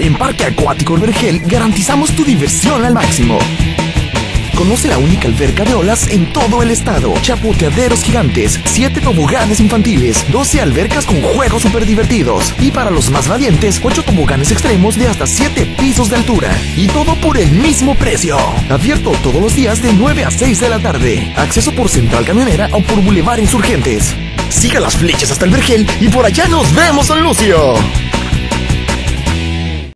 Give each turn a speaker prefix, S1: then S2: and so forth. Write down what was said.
S1: En Parque Acuático El Vergel garantizamos tu diversión al máximo. Conoce la única alberca de olas en todo el estado. Chapoteaderos gigantes, 7 toboganes infantiles, 12 albercas con juegos súper divertidos. Y para los más valientes, 8 toboganes extremos de hasta 7 pisos de altura. Y todo por el mismo precio. Abierto todos los días de 9 a 6 de la tarde. Acceso por Central Camionera o por Boulevard Insurgentes. Siga las flechas hasta El Vergel y por allá nos vemos, San Lucio.